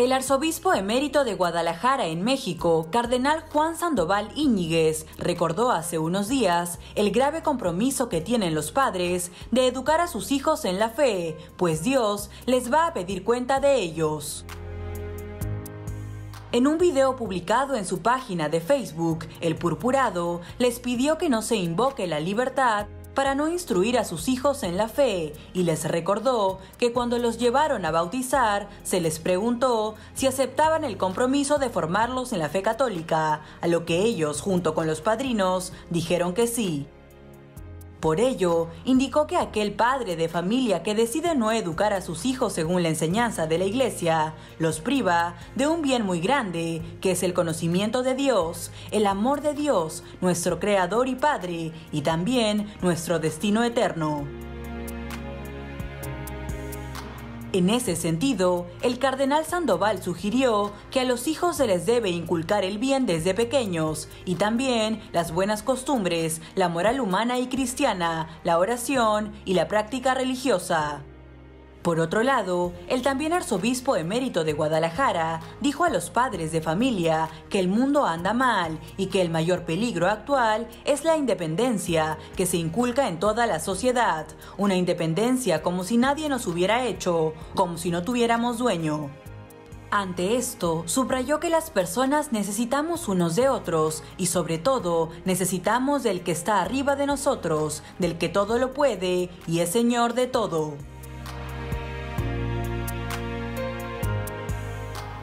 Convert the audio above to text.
El arzobispo emérito de Guadalajara en México, cardenal Juan Sandoval Íñiguez, recordó hace unos días el grave compromiso que tienen los padres de educar a sus hijos en la fe, pues Dios les va a pedir cuenta de ellos. En un video publicado en su página de Facebook, el purpurado les pidió que no se invoque la libertad para no instruir a sus hijos en la fe, y les recordó que cuando los llevaron a bautizar, se les preguntó si aceptaban el compromiso de formarlos en la fe católica, a lo que ellos, junto con los padrinos, dijeron que sí. Por ello, indicó que aquel padre de familia que decide no educar a sus hijos según la enseñanza de la Iglesia, los priva de un bien muy grande, que es el conocimiento de Dios, el amor de Dios, nuestro Creador y Padre, y también nuestro destino eterno. En ese sentido, el cardenal Sandoval sugirió que a los hijos se les debe inculcar el bien desde pequeños y también las buenas costumbres, la moral humana y cristiana, la oración y la práctica religiosa. Por otro lado, el también arzobispo emérito de Guadalajara dijo a los padres de familia que el mundo anda mal y que el mayor peligro actual es la independencia que se inculca en toda la sociedad, una independencia como si nadie nos hubiera hecho, como si no tuviéramos dueño. Ante esto, subrayó que las personas necesitamos unos de otros y sobre todo necesitamos del que está arriba de nosotros, del que todo lo puede y es Señor de todo.